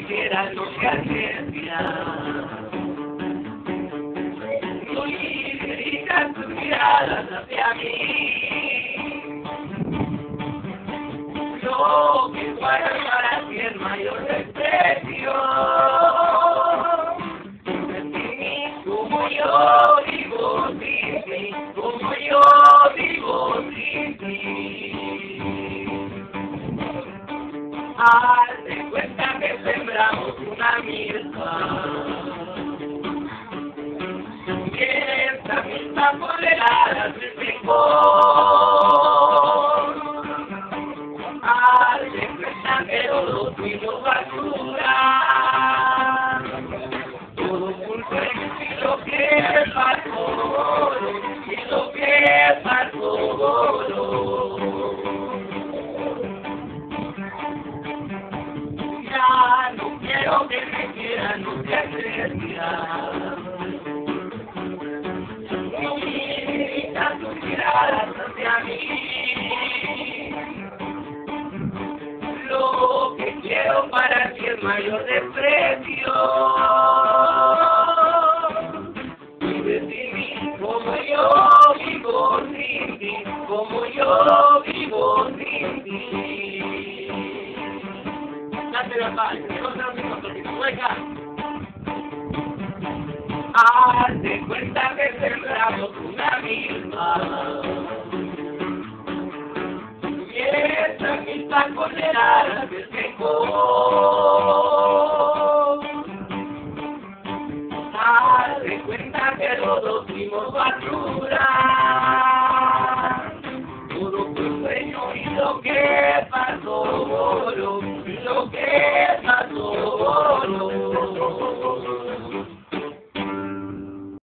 era lo que hacía. Muy dirigida tus miradas hacia mí. Lo que para ti el mayor desprecio. Como yo vivo sin ti, como yo vivo sin ti. Haz de cuenta que sembramos una milpa. Que esta milpa por heladas se secó. Haz de cuenta que todo fuimos basura. Todo culpa y lo que pasó, y lo que pasó. Ya no quiero que me quieran, no te acerques. No miras tus miradas hacia mí. Lo que quiero para ti es mayor desprecio. Vive sin mí como yo vivo sin ti, como yo vivo sin ti. Date la paz, no se lo mismo que te juega. Haz de cuenta que sembramos una milpa. Y esa milpa condenada se secó. Haz de cuenta que todos fuimos basura. Todo fue sueño y lo que pasó, lo que pasó.